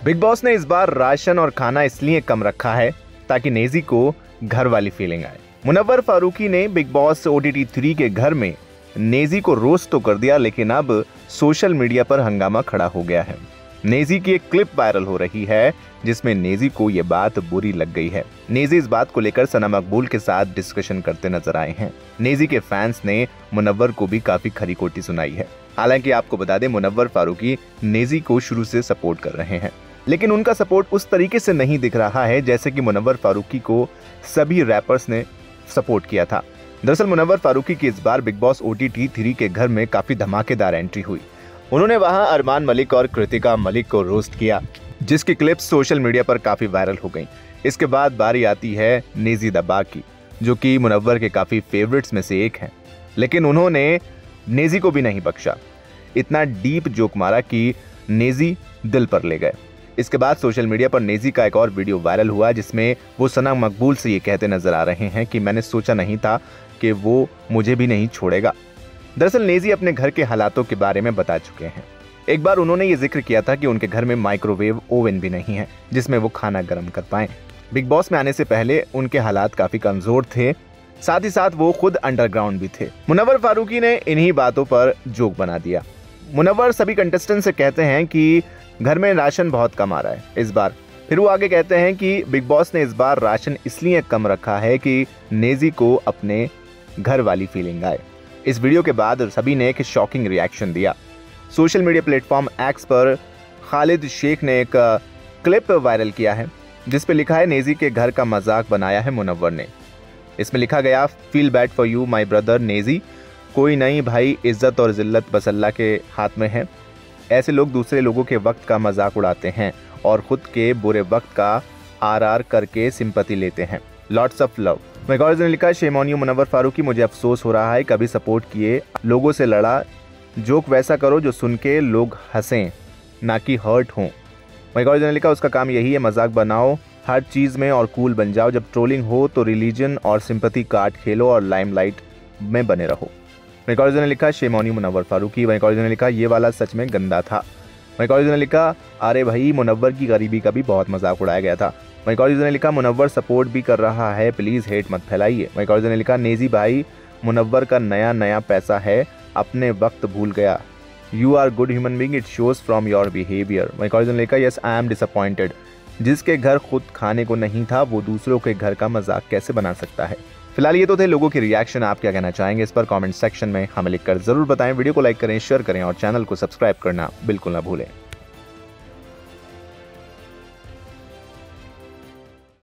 Big boss ने इस बार ration और खाना इसलिए कम रखा है ताकि नेजी को घर वाली फीलिंग आए। मुनव्वर फारूकी ने बिग बॉस OTT 3 के घर में नेजी को रोस्ट तो कर दिया, लेकिन अब सोशल मीडिया पर हंगामा खड़ा हो गया है। नेजी की एक क्लिप वायरल हो रही है जिसमें नेजी को यह बात बुरी लग गई है। नेजी इस बात को लेकर सना मकबूल के साथ डिस्कशन करते नजर आए हैं। नेजी के फैंस ने मुनव्वर को भी काफी खरी खोटी सुनाई है। हालांकि आपको बता दें, मुनव्वर फारूकी नेजी को शुरू से सपोर्ट कर रहे हैं, लेकिन उनका सपोर्ट उस तरीके से नहीं दिख रहा है जैसे कि मुनव्वर फारूकी को सभी रैपर्स ने सपोर्ट किया था। दरअसल मुनव्वर फारूकी की इस बार बिग बॉस OTT 3 के घर में काफी धमाकेदार एंट्री हुई। उन्होंने वहां अरमान मलिक और कृतिका मलिक को रोस्ट किया, जिसकी क्लिप्स सोशल मीडिया पर काफी वायरल हो गई। इसके बाद बारी आती है नेजी दबा की, जो कि मुनव्वर के काफी फेवरेट्स में से एक है, लेकिन उन्होंने नेजी को भी नहीं बख्शा। इतना डीप जोक मारा कि नेजी दिल पर ले गए। इसके बाद सोशल मीडिया पर नेजी का एक और वीडियो वायरल हुआ जिसमें वो सना मकबूल से ये कहते नजर आ रहे हैं कि मैंने सोचा नहीं था कि वो मुझे भी नहीं छोड़ेगा। दरअसल नेजी अपने घर के हालातों के बारे में बता चुके हैं। एक बार उन्होंने ये जिक्र किया था कि उनके घर में माइक्रोवेव ओवन भी नहीं है जिसमें वो खाना गर्म कर पाएं। बिग बॉस में आने से पहले उनके हालात काफी कमजोर थे, साथ ही साथ वो खुद अंडरग्राउंड भी थे। मुनव्वर फारूकी ने इन्हीं बातों पर जोक बना दिया। मुनव्वर सभी कंटेस्टेंट से कहते हैं कि घर में राशन बहुत कम आ रहा है इस बार। फिर वो आगे कहते हैं कि बिग बॉस ने इस बार राशन इसलिए कम रखा है कि नेजी को अपने घर वाली फीलिंग आए। इस वीडियो के बाद सभी ने एक शॉकिंग रिएक्शन दिया। सोशल मीडिया प्लेटफॉर्म एक्स पर खालिद शेख ने एक क्लिप वायरल किया है जिस पे लिखा है, नेजी के घर का मजाक बनाया है मुनव्वर ने। इसमें लिखा गया, feel bad for you my brother Naezy, कोई नहीं भाई, इज्जत और जिल्लत बस अल्लाह के हाथ में है। ऐसे लोग दूसरे लोगों के वक्त का मजाक उड़ाते हैं और खुद के बुरे वक्त का RR करके सिंपैथी लेते हैं। Lots of love. मैगॉर्ज ने लिखा, shame on you Munawar Faruqui, मुझे अफसोस हो रहा है, कभी सपोर्ट किए लोगों से लड़ा। जोक वैसा करो जो सुन के लोग हंसें, ना कि हर्ट हों। मैगॉर्ज ने लिखा, उसका काम यही है, मजाक बनाओ हर चीज़ में और कूल बन जाओ। जब ट्रोलिंग हो तो रिलीजन और सिंपैथी कार्ड खेलो और लाइमलाइट में बने रहो। मैगॉर्ज ने लिखा, shame on you Munawar Faruqui. मैगॉर्ज ने लिखा, ये वाला सच में गंदा था। मैगॉर्ज ने लिखा, अरे भाई, मुनव्वर की गरीबी का भी बहुत मजाक उड़ाया गया था। मैगॉर्ज ने लिखा, मुनव्वर सपोर्ट भी कर रहा है, प्लीज हेट मत फैलाइए। मैगॉर्ज ने लिखा, नेजी भाई, मुनव्वर का नया नया पैसा है, अपने वक्त भूल गया। You are good human being, it shows from your behaviour. मैगॉर्ज ने लिखा, यस आई एम डिसअपॉइंटेड, जिसके घर खुद खाने को नहीं था वो दूसरों के घर का मजाक कैसे बना सकता है। फिलहाल ये तो थे लोगों की रिएक्शन। आप क्या कहना चाहेंगे इस पर कमेंट सेक्शन में हमें लिखकर जरूर बताएं। वीडियो को लाइक करें, शेयर करें और चैनल को सब्सक्राइब करना बिल्कुल ना भूलें।